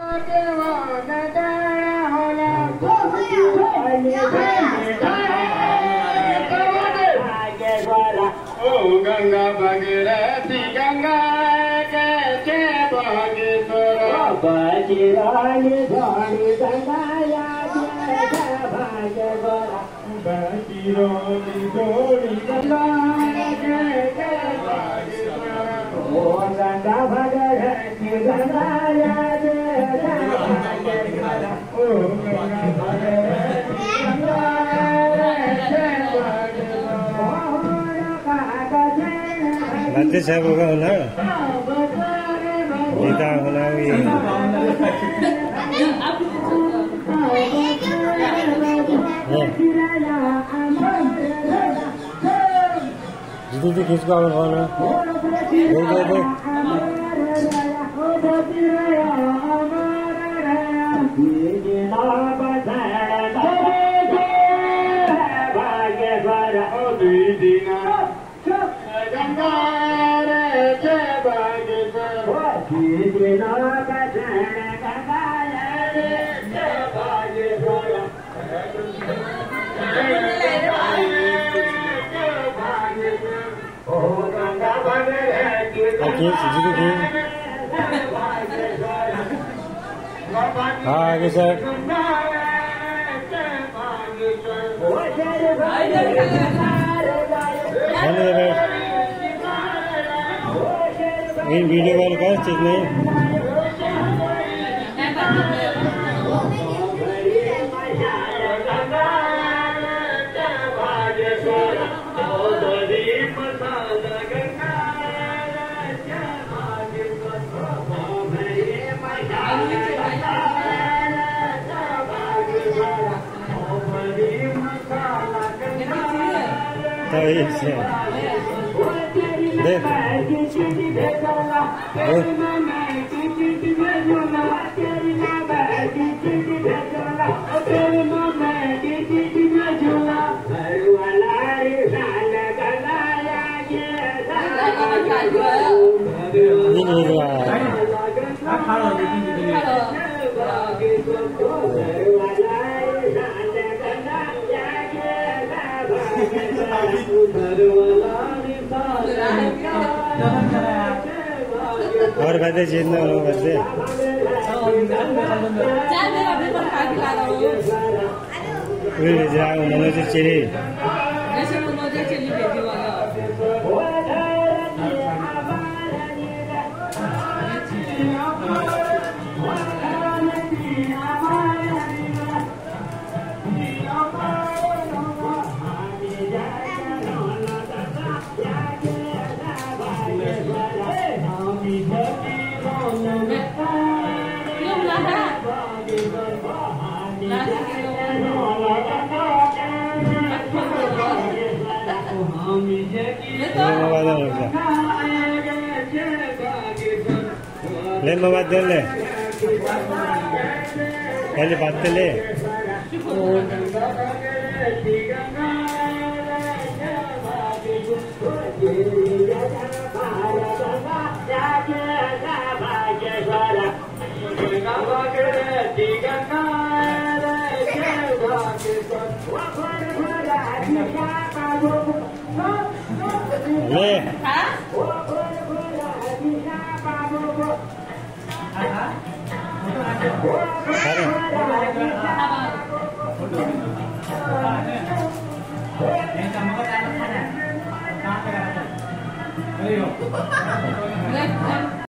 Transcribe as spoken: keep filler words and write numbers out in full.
गंगा भगीरथी गंगा कैसे भागेश्वर बजरानी धोनी गंगाया भागेश्वर बजरानी धोनी गंगा ओ गंगा भगीरथी गंगाया भागेश्वर ओ गंगा भगीरथी गंगा बातें सब होगा होला गीता होला ये जितनी भी किसका होला देख देख देख हाँ आगे सर इन वीडियो कॉल का चीज नहीं से देख और बातें जितना हो बच्चे मनोज चिरी ले मोबाइल दे ले पहले बात कर ले ले Let's